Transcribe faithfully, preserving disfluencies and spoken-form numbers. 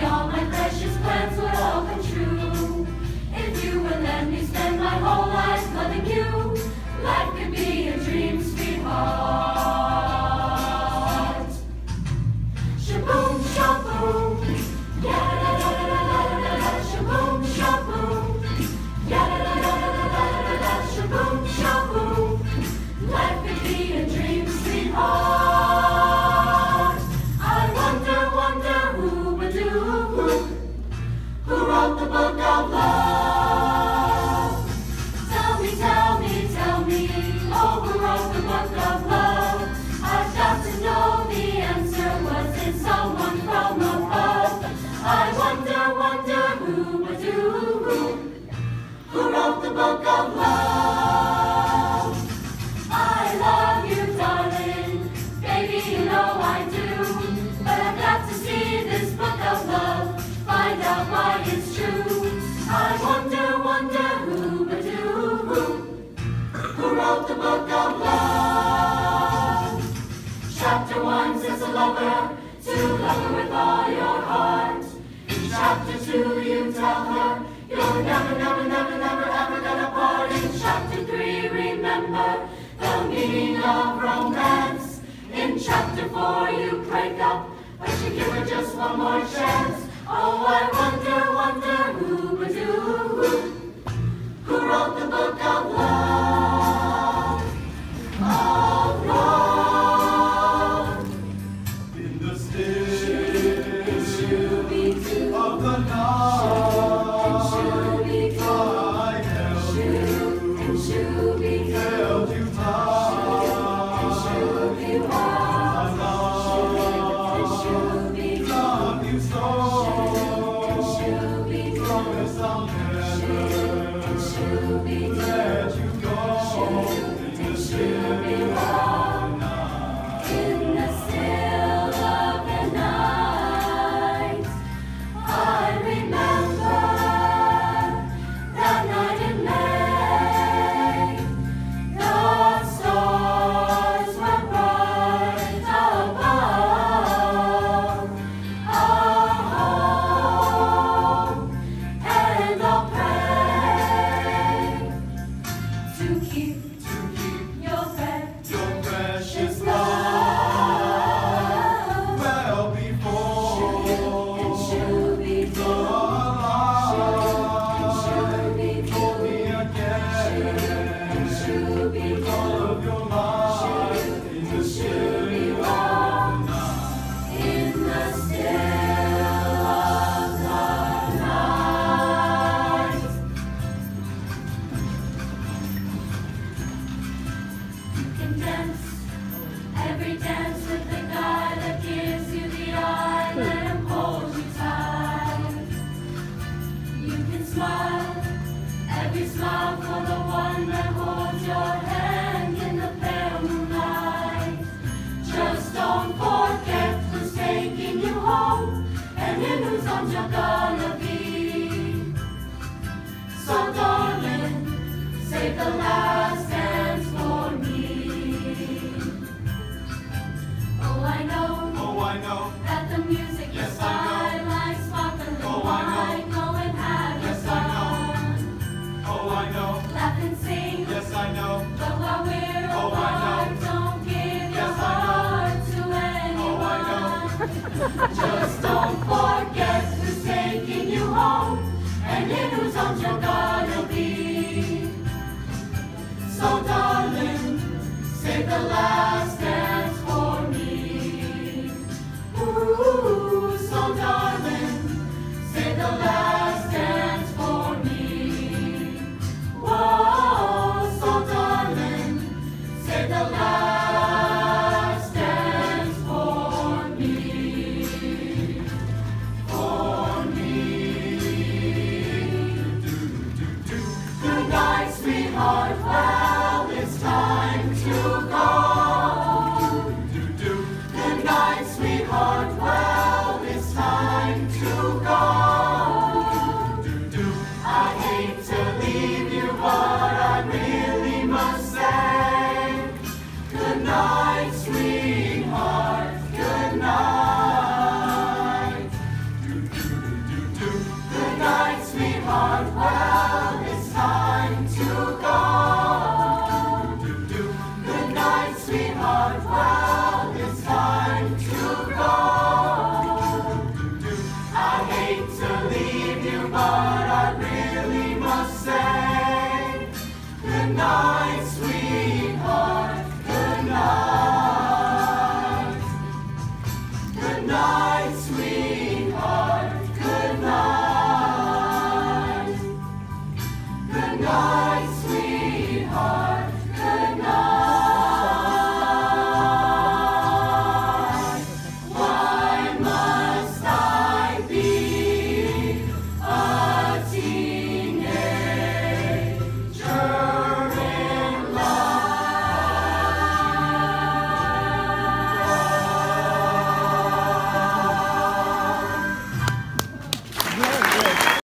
all my precious plans would all come true. If you would let me spend my whole life loving you, life could be a dream, sweetheart. Shaboom, shaboom, ya-da-da-da-da-da-da-da, shaboom, shaboom, ya-da-da-da-da-da-da-da, shaboom, shaboom, life could be a dream, sweetheart. I wonder, wonder who would do, who, who wrote the book of love? Tell me, tell me, tell me, oh, who wrote the book of love? I've got to know the answer, was it someone from above? I wonder, wonder who would do, who, who wrote the book of love? I love you, darling, baby, you know I do, but I've got to see this book of love, find out why it's true. I wonder, wonder who would do, who, who wrote the book of love? Chapter one says a lover, to love her with all your heart. In chapter two you tell her, you're never, never, never, never, ever gonna part. In chapter three, remember the meaning of romance. In chapter four you break up, but you give her just one more chance. Oh, I wonder, wonder who would do, who, who wrote the book of love, of love. In the still of the night, I held you, held you tight. I love you so. Promise I'll never let you go. In the still of the night. In the still of the night, I remember that night in May. The stars were bright above our home, and I'll pray to keep, To keep your breath. your precious love well before the light. Hold me again with all of your might. In the still of the night. In the still of the night. You can dance every dance with the guy that gives you the eye, let him hold you tight. You can smile every smile for the one that holds your hand in the pale moonlight. Just don't forget who's taking you home and in whose arms you're gonna be. So darling, save the last dance for me. Oh, I know Oh, I know. that the music Yes, is I know. fine like sparkling Oh, I know. wine. Go and have your Yes, I know. fun. Oh, I know. Laugh and sing, Yes, I know. but while we're Oh, I know. apart, don't give your Yes, I know. heart to Oh, I know. anyone.